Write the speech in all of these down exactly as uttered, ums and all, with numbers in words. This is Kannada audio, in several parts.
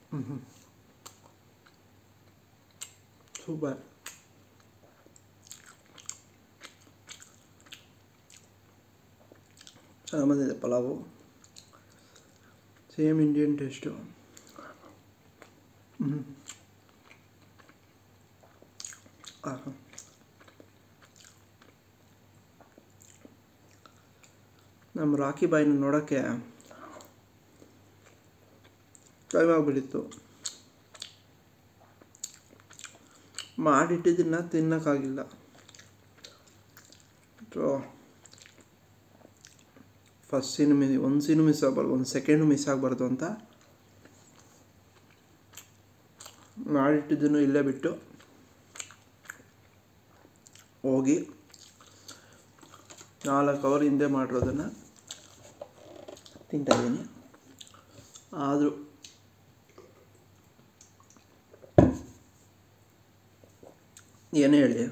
ಸೂಪರ್. ಚೆನ್ನಾಗಿ ಬಂದಿದೆ ಪಲಾವು, ಸೇಮ್ ಇಂಡಿಯನ್ ಟೇಸ್ಟು. ಹ್ಞೂ ಹಾಂ ನಮ್ಮ ರಾಕಿ ಬಾಯಿನ ನೋಡೋಕ್ಕೆ ಟೈಮ್ ಆಗಿಬಿಟ್ಟಿತ್ತು. ಮಾಡಿಟ್ಟಿದ್ದನ್ನ ತಿನ್ನೋಕ್ಕಾಗಿಲ್ಲ. ಸೊ ಫಸ್ಟ್ ಸೀನು ಮಿ ಒಂದು ಸೀನು ಮಿಸ್ ಆಗಬಾರ್ದು, ಒಂದು ಸೆಕೆಂಡು ಮಿಸ್ ಆಗಬಾರ್ದು ಅಂತ ಮಾಡಿಟ್ಟಿದ್ದನ್ನು ಇಲ್ಲೇ ಬಿಟ್ಟು ಹೋಗಿ ನಾಲ್ಕು ಅವರ್ ಹಿಂದೆ ಮಾಡಿರೋದನ್ನು ತಿಂತಾಯಿದ್ದೀನಿ. ಆದರೂ ಏನೇ ಹೇಳಿ,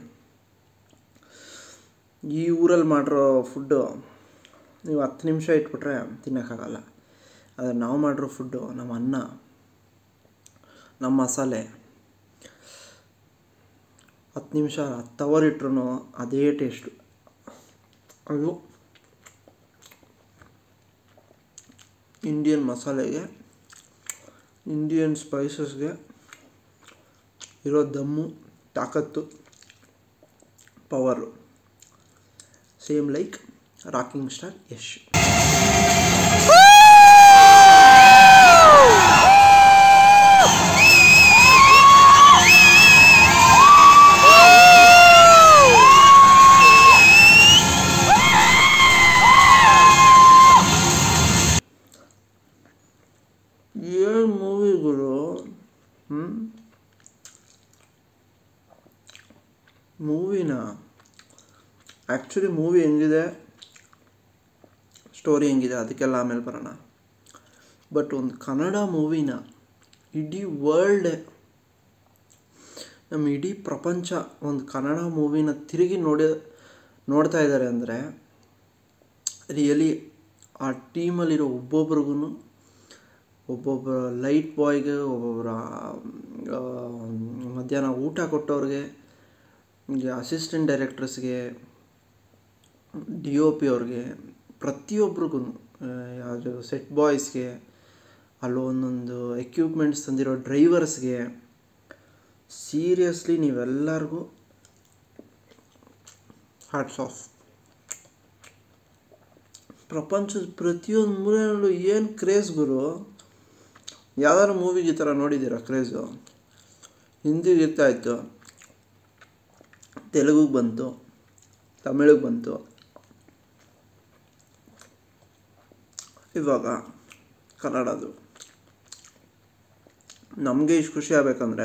ಈ ಊರಲ್ಲಿ ಮಾಡಿರೋ ಫುಡ್ಡು ನೀವು ಹತ್ತು ನಿಮಿಷ ಇಟ್ಬಿಟ್ರೆ ತಿನ್ನೋಕ್ಕಾಗಲ್ಲ. ಆದರೆ ನಾವು ಮಾಡಿರೋ ಫುಡ್ಡು, ನಮ್ಮ ಅನ್ನ, ನಮ್ಮ ಮಸಾಲೆ, ಹತ್ತು ನಿಮಿಷ ಹತ್ತು ಅವರ್ ಇಟ್ರು ಅದೇ ಟೇಸ್ಟು. ಅದು ಇಂಡಿಯನ್ ಮಸಾಲೆಗೆ, ಇಂಡಿಯನ್ ಸ್ಪೈಸಸ್ಗೆ ಇರೋ ದಮ್ಮು, ತಾಕತ್ತು, power. Same like rocking star Yash. ಏನು ಮೂವಿಗಳು, ಹ್ಞೂ ಮೂವಿನ ಆ್ಯಕ್ಚುಲಿ ಮೂವಿ ಹೆಂಗಿದೆ, ಸ್ಟೋರಿ ಹೆಂಗಿದೆ ಅದಕ್ಕೆಲ್ಲ ಆಮೇಲೆ ಬರೋಣ. ಬಟ್ ಒಂದು ಕನ್ನಡ ಮೂವಿನ ಇಡೀ ವರ್ಲ್ಡ್, ನಮ್ಮ ಇಡೀ ಪ್ರಪಂಚ ಒಂದು ಕನ್ನಡ ಮೂವಿನ ತಿರುಗಿ ನೋಡಿ ನೋಡ್ತಾ ಇದ್ದಾರೆ ಅಂದರೆ ರಿಯಲಿ ಆ ಟೀಮಲ್ಲಿರೋ ಒಬ್ಬೊಬ್ರಿಗೂ, ಒಬ್ಬೊಬ್ಬರ ಲೈಟ್ ಬಾಯ್ಗೆ, ಒಬ್ಬೊಬ್ಬರ ಮಧ್ಯಾಹ್ನ ಊಟ ಕೊಟ್ಟವ್ರಿಗೆ, ಅಸಿಸ್ಟೆಂಟ್ ಡೈರೆಕ್ಟರ್ಸ್ಗೆ, ಡಿ ಒ ಪಿ ಅವ್ರಿಗೆ, ಪ್ರತಿಯೊಬ್ರಿಗೂ, ಯಾವುದು ಸೆಟ್ ಬಾಯ್ಸ್ಗೆ, ಅಲ್ಲೊಂದೊಂದು ಎಕ್ವಿಪ್ಮೆಂಟ್ಸ್ ತಂದಿರೋ ಡ್ರೈವರ್ಸ್ಗೆ, ಸೀರಿಯಸ್ಲಿ ನೀವೆಲ್ಲರಿಗೂ ಹ್ಯಾಟ್ಸ್ ಆಫ್. ಪ್ರಪಂಚದ ಪ್ರತಿಯೊಂದು ಮೂಲೆಯಲ್ಲೂ ಏನು ಕ್ರೇಜ್ ಗುರು. ಯಾವ್ದಾದ್ರು ಮೂವಿಗೆ ಈ ಥರ ನೋಡಿದ್ದೀರಾ ಕ್ರೇಜು? ಹಿಂದಿಗೆ ಇರ್ತಾಯಿತ್ತು, ತೆಲುಗಿಗೆ ಬಂತು, ತಮಿಳಿಗೆ ಬಂತು, ಇವಾಗ ಕನ್ನಡದು. ನಮಗೆ ಇಷ್ಟು ಖುಷಿ ಆಗಬೇಕಂದ್ರೆ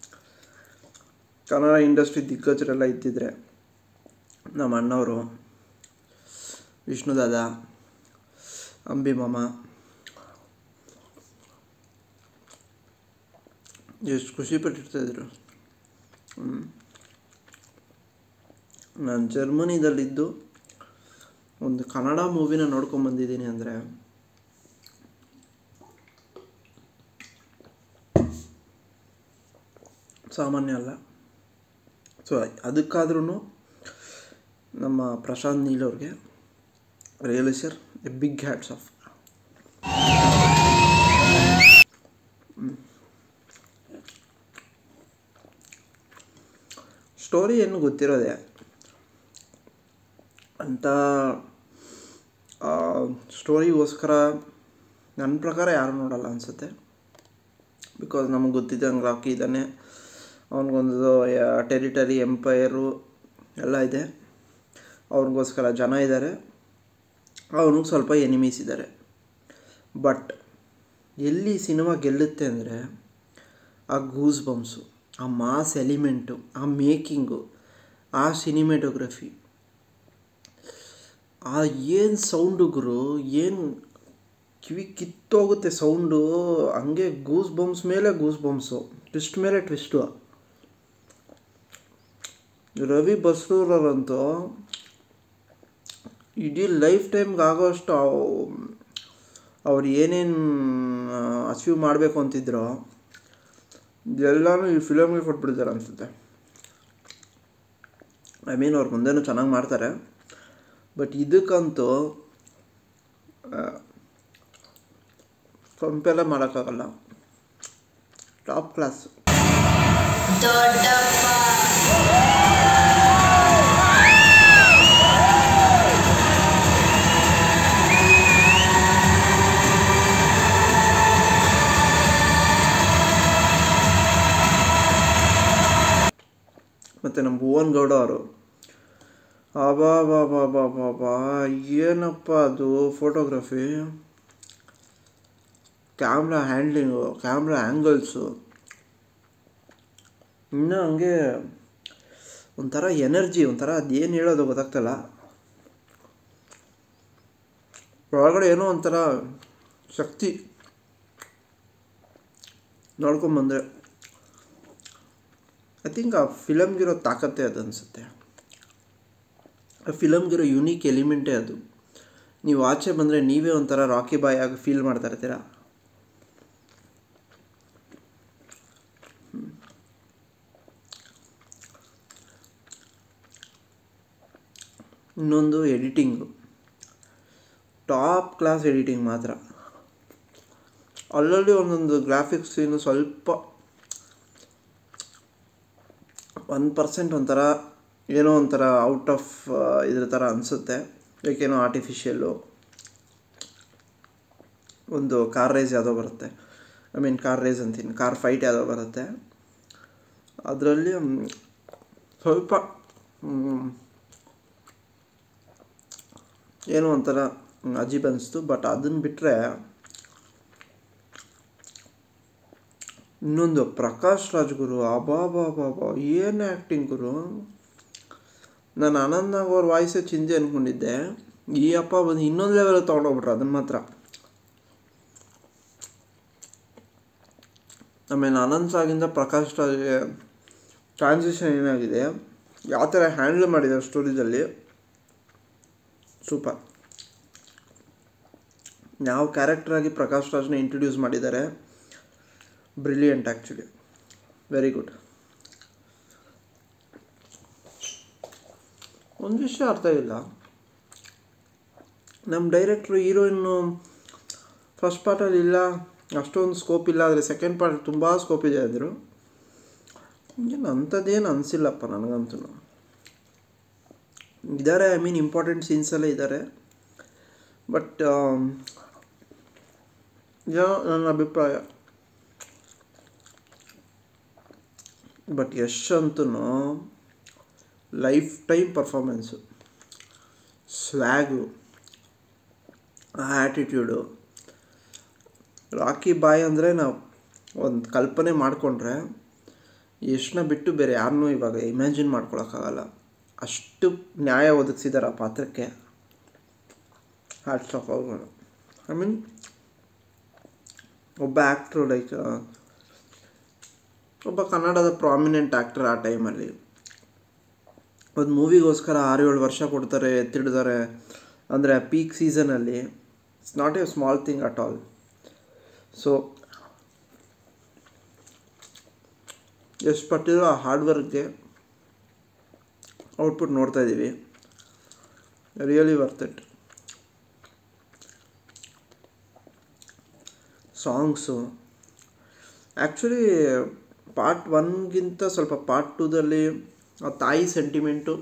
ಕನ್ನಡ ಇಂಡಸ್ಟ್ರಿ ದಿಗ್ಗಜರೆಲ್ಲ ಇದ್ದಿದ್ರೆ, ನಮ್ಮ ಅಣ್ಣವರು, ವಿಷ್ಣುದಾದ, ಅಂಬಿ ಮಾಮ, ಎಷ್ಟು ಖುಷಿ ಪಟ್ಟಿರ್ತಾಯಿದ್ರು. ನಾನು ಜರ್ಮನಿದಲ್ಲಿದ್ದು ಒಂದು ಕನ್ನಡ ಮೂವಿನ ನೋಡ್ಕೊಂಬಂದಿದ್ದೀನಿ ಅಂದರೆ ಸಾಮಾನ್ಯ ಅಲ್ಲ. ಸೊ ಅದಕ್ಕಾದ್ರೂ ನಮ್ಮ ಪ್ರಶಾಂತ್ ನೀಲ್ ಅವ್ರಿಗೆ really sir a big hats off. Story ಏನು ಗೊತ್ತಿರೋದೆ ಅಂತ ಸ್ಟೋರಿಗೋಸ್ಕರ ನನ್ನ ಪ್ರಕಾರ ಯಾರು ನೋಡಲ್ಲ ಅನಿಸುತ್ತೆ. ಬಿಕಾಸ್ ನಮಗೆ ಗೊತ್ತಿದ್ದಂಗೆ ರಾಕಿ ಇದ್ದಾನೆ, ಅವನಿಗೊಂದು ಟೆರಿಟರಿ, ಎಂಪೈರು ಎಲ್ಲ ಇದೆ, ಅವ್ರಿಗೋಸ್ಕರ ಜನ ಇದ್ದಾರೆ, ಅವನಿಗೆ ಸ್ವಲ್ಪ ಎನಿಮೀಸ್ ಇದ್ದಾರೆ. ಬಟ್ ಎಲ್ಲಿ ಸಿನಿಮಾ ಗೆಲ್ಲುತ್ತೆ ಅಂದರೆ ಆ ಗೂಸ್ ಬಂಪ್ಸು, ಆ ಮಾಸ್ ಎಲಿಮೆಂಟು, ಆ ಮೇಕಿಂಗು, ಆ ಸಿನಿಮೆಟೋಗ್ರಫಿ, ಆ ಏನು ಸೌಂಡು ಗುರು, ಏನು ಕಿವಿ ಕಿತ್ತೋಗುತ್ತೆ ಸೌಂಡು. ಹಂಗೆ ಗೂಸ್ ಬಂಪ್ಸ್ ಮೇಲೆ ಗೂಸ್ ಬಂಪ್ಸು, ಟ್ವಿಸ್ಟ್ ಮೇಲೆ ಟ್ವಿಸ್ಟು. ರವಿ ಬಸ್ರೂರವರಂತೂ ಇಡೀ ಲೈಫ್ ಟೈಮ್ಗೆ ಆಗೋಷ್ಟು ಅವ್ರು ಏನೇನು ಅಚೀವ್ ಮಾಡಬೇಕು ಅಂತಿದ್ರೋ ಎಲ್ಲನೂ ಈ ಫಿಲಮ್ಗೆ ಕೊಟ್ಬಿಡ್ತಾರೆ ಅನಿಸುತ್ತೆ. ಐ ಮೀನ್ ಅವ್ರ ಮುಂದೆನೂ ಚೆನ್ನಾಗಿ ಮಾಡ್ತಾರೆ, ಬಟ್ ಇದಕ್ಕಂತೂ ಕಂಪೇರ ಮಾಡೋಕ್ಕಾಗಲ್ಲ. Top class. ಮತ್ತು ನಮ್ಮ ಭುವನ್ ಗೌಡ ಅವರು ಅಬಾ ಬಾ ಬಾ ಬಾ ಬಾ ಬಾ ಏನಪ್ಪ ಅದು photography, camera handling, camera angles, ಇನ್ನೂ ಹಂಗೆ ಒಂಥರ ಎನರ್ಜಿ, ಒಂಥರ ಅದೇನು ಹೇಳೋದು ಗೊತ್ತಾಗ್ತಲ್ಲ. ಒಳಗಡೆ ಏನೋ ಒಂಥರ ಶಕ್ತಿ ನೋಡ್ಕೊಂಬಂದರೆ ಐ ಥಿಂಕ್ ಆ ಫಿಲಮ್ಗಿರೋ ತಾಕತ್ತೇ ಅದು ಅನಿಸುತ್ತೆ. ಆ ಫಿಲಮ್ಗಿರೋ ಯುನೀಕ್ ಎಲಿಮೆಂಟೇ ಅದು. ನೀವು ಆಚೆ ಬಂದರೆ ನೀವೇ ಒಂಥರ ರಾಕಿ ಬಾಯ್ ಆಗಿ ಫೀಲ್ ಮಾಡ್ತಾ ಇರ್ತೀರ. ಇನ್ನೊಂದು ಎಡಿಟಿಂಗು, ಟಾಪ್ ಕ್ಲಾಸ್ ಎಡಿಟಿಂಗ್ ಮಾತ್ರ. ಅಲ್ಲಲ್ಲಿ ಒಂದೊಂದು ಗ್ರಾಫಿಕ್ಸ್ ಸೀನು ಸ್ವಲ್ಪ ಒನ್ ಪರ್ಸೆಂಟ್ ಒಂಥರ ಏನೋ ಒಂಥರ ಔಟ್ ಆಫ್ ಇದ್ರ ಥರ ಅನಿಸುತ್ತೆ. ಏಕೇನೋ ಆರ್ಟಿಫಿಷಿಯಲ್ಲು. ಒಂದು ಕಾರ್ ರೇಸ್ ಯಾವುದೋ ಬರುತ್ತೆ, ಐ ಮೀನ್ ಕಾರ್ ರೇಸ್ ಅಂತೀನಿ, ಕಾರ್ ಫೈಟ್ ಯಾವುದೋ ಬರುತ್ತೆ, ಅದರಲ್ಲಿ ಸ್ವಲ್ಪ ಏನೋ ಒಂಥರ ಅಜೀಬ್ ಅನಿಸ್ತು. ಬಟ್ ಅದನ್ನು ಬಿಟ್ಟರೆ ಇನ್ನೊಂದು ಪ್ರಕಾಶ್ ರಾಜ್ ಗುರು, ಅಬಾ ಬಾ ಬಾ ಬಾ ಏನು ಆ್ಯಕ್ಟಿಂಗ್ ಗುರು. ನಾನು ಆನಂದ್ ನಾಗ್ ಅವ್ರ ವಾಯ್ಸೇ ಚಿಂತೆ ಅಂದ್ಕೊಂಡಿದ್ದೆ, ಈ ಅಪ್ಪ ಬಂದು ಇನ್ನೊಂದು ಲೆವೆಲ್ ತೊಗೊಂಡೋಗ್ಬಿಟ್ರು ಅದನ್ನು ಮಾತ್ರ. ಆಮೇಲೆ ಆನಂದ್ ಸಾಗಿಂದ ಪ್ರಕಾಶ್ ರಾಜ್ಗೆ ಟ್ರಾನ್ಸಿಷನ್ ಏನಾಗಿದೆ, ಯಾವ ಥರ ಹ್ಯಾಂಡಲ್ ಮಾಡಿದ್ದಾರೆ ಸ್ಟೋರೀಸಲ್ಲಿ, ಸೂಪರ್. ಯಾವ ಕ್ಯಾರೆಕ್ಟರಾಗಿ ಪ್ರಕಾಶ್ ರಾಜ್ನ ಇಂಟ್ರೊಡ್ಯೂಸ್ ಮಾಡಿದ್ದಾರೆ, ಬ್ರಿಲಿಯಂಟ್ ಆ್ಯಕ್ಚುಲಿ, ವೆರಿ ಗುಡ್. ಒಂದು ವಿಷಯ ಅರ್ಥ ಇಲ್ಲ, ನಮ್ಮ ಡೈರೆಕ್ಟ್ರು ಹೀರೋಯಿನ್ನು ಫಸ್ಟ್ ಪಾರ್ಟಲ್ಲಿ ಇಲ್ಲ, ಅಷ್ಟೊಂದು ಸ್ಕೋಪ್ ಇಲ್ಲ, ಆದರೆ ಸೆಕೆಂಡ್ ಪಾರ್ಟ್ ತುಂಬ ಸ್ಕೋಪ್ ಇದೆ ಅಂದರು. ಏನು ಅಂಥದ್ದೇನು ಅನಿಸಿಲ್ಲಪ್ಪ ನನಗಂತೂ. ಇದ್ದಾರೆ, ಐ ಮೀನ್ ಇಂಪಾರ್ಟೆಂಟ್ ಸೀನ್ಸಲ್ಲೇ ಇದ್ದಾರೆ, ಬಟ್ ಏನೋ ನನ್ನ ಅಭಿಪ್ರಾಯ. ಬಟ್ ಯಶ್ ಅಂತೂ life time performance, swag, attitude. Rocky boy ಅಂದರೆ ನಾವು ಒಂದು ಕಲ್ಪನೆ ಮಾಡಿಕೊಂಡ್ರೆ ಯಶ್ನ ಬಿಟ್ಟು ಬೇರೆ ಯಾರನ್ನೂ ಇವಾಗ ಇಮ್ಯಾಜಿನ್ ಮಾಡ್ಕೊಳಕ್ಕಾಗಲ್ಲ. ಅಷ್ಟು ನ್ಯಾಯ ಒದಗಿಸಿದ್ದಾರೆ ಆ ಪಾತ್ರಕ್ಕೆ. ಹ್ಯಾಟ್ಸ್ ಆಫ್ ಅವ್ರುಗಳು. ಐ ಮೀನ್ ಒಬ್ಬ ಆ್ಯಕ್ಟ್ರು, ಲೈಕ್ ಒಬ್ಬ ಕನ್ನಡದ ಪ್ರಾಮಿನೆಂಟ್ ಆ್ಯಕ್ಟರ್ ಆ ಟೈಮಲ್ಲಿ ಒಂದು ಮೂವಿಗೋಸ್ಕರ ಆರು ಏಳು ವರ್ಷ ಕೊಡ್ತಾರೆ, ಎತ್ತಿಡ್ತಾರೆ ಅಂದರೆ ಪೀಕ್ ಸೀಸನಲ್ಲಿ. It's not a small thing at all. So ಎಷ್ಟು ಪಟ್ಟಿರೋ ಆ ಹಾರ್ಡ್ ವರ್ಕ್ಗೆ ಔಟ್ಪುಟ್ ನೋಡ್ತಾ ಇದ್ದೀವಿ. Really worth it. Songs actually part ಒನ್ಗಿಂತ ಸ್ವಲ್ಪ ಪಾರ್ಟ್ ಟೂದಲ್ಲಿ ಆ ತಾಯಿ ಸೆಂಟಿಮೆಂಟು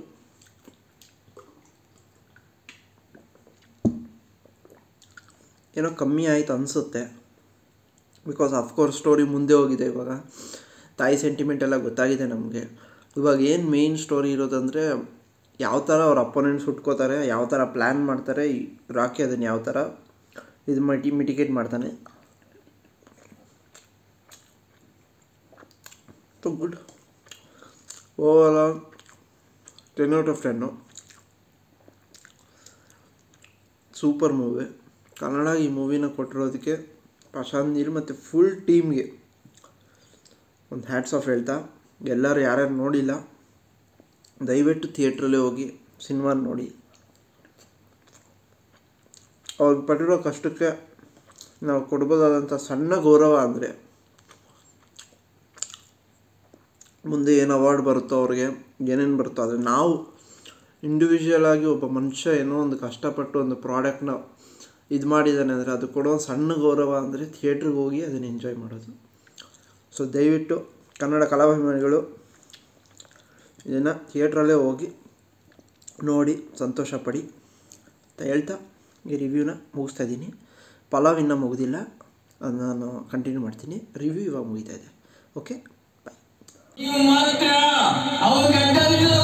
ಏನೋ ಕಮ್ಮಿ ಆಯಿತು ಅನಿಸುತ್ತೆ. ಬಿಕಾಸ್ ಅಫ್ಕೋರ್ಸ್ ಸ್ಟೋರಿ ಮುಂದೆ ಹೋಗಿದೆ, ಇವಾಗ ತಾಯಿ ಸೆಂಟಿಮೆಂಟ್ ಎಲ್ಲ ಗೊತ್ತಾಗಿದೆ ನಮಗೆ. ಇವಾಗ ಏನು ಮೇಯ್ನ್ ಸ್ಟೋರಿ ಇರೋದಂದರೆ ಯಾವ ಥರ ಅವ್ರ ಅಪೋನೆಂಟ್ಸ್ ಹುಟ್ಕೋತಾರೆ, ಯಾವ ಥರ ಪ್ಲ್ಯಾನ್ ಮಾಡ್ತಾರೆ, ರಾಕಿ ಅದನ್ನು ಯಾವ ಥರ ಇದು ಮಟಿ ಮಿಟಿಗೇಟ್ ಮಾಡ್ತಾನೆ. So good. Over all ten out of ten. Super movie. Kannada ಈ ಮೂವಿನ ಕೊಟ್ಟಿರೋದಕ್ಕೆ ಪ್ರಶಾಂತ್ ನೀಲ್ ಮತ್ತು ಫುಲ್ ಟೀಮ್ಗೆ ಒಂದು ಹ್ಯಾಟ್ಸ್ ಆಫ್ ಹೇಳ್ತಾ, ಎಲ್ಲರೂ ಯಾರ್ಯಾರು ನೋಡಿಲ್ಲ ದಯವಿಟ್ಟು ಥಿಯೇಟ್ರಲ್ಲೇ ಹೋಗಿ ಸಿನಿಮಾ ನೋಡಿ. ಅವ್ರಿಗೆ ಪಟ್ಟಿರೋ ಕಷ್ಟಕ್ಕೆ ನಾವು ಕೊಡ್ಬೋದಾದಂಥ ಸಣ್ಣ ಗೌರವ ಅಂದರೆ ಮುಂದೆ ಏನು ಅವಾರ್ಡ್ ಬರುತ್ತೋ ಅವ್ರಿಗೆ ಏನೇನು ಬರುತ್ತೋ ಆದರೆ ನಾವು ಇಂಡಿವಿಜುವಲ್ ಆಗಿ ಒಬ್ಬ ಮನುಷ್ಯ ಏನೋ ಒಂದು ಕಷ್ಟಪಟ್ಟು ಒಂದು ಪ್ರಾಡಕ್ಟ್ನ ಇದು ಮಾಡಿದ್ದಾನೆ ಅಂದರೆ ಅದು ಕೊಡೋ ಒಂದು ಸಣ್ಣ ಗೌರವ ಅಂದರೆ ಥಿಯೇಟ್ರಿಗೆ ಹೋಗಿ ಅದನ್ನು ಎಂಜಾಯ್ ಮಾಡೋದು. ಸೊ ದಯವಿಟ್ಟು ಕನ್ನಡ ಕಲಾಭಿಮಾನಿಗಳು ಇದನ್ನು ಥಿಯೇಟ್ರಲ್ಲೇ ಹೋಗಿ ನೋಡಿ ಸಂತೋಷ ಪಡಿ ಅಂತ ಹೇಳ್ತಾ ಈ ರಿವ್ಯೂನ ಮುಗಿಸ್ತಾ ಇದ್ದೀನಿ. ಪಲಾವ್ ಇನ್ನೂ ಮುಗಿದಿಲ್ಲ, ಅದು ನಾನು ಕಂಟಿನ್ಯೂ ಮಾಡ್ತೀನಿ. ರಿವ್ಯೂ ಇವಾಗ ಮುಗಿತಾ ಇದೆ. ಓಕೆ, ಬಾಯ್.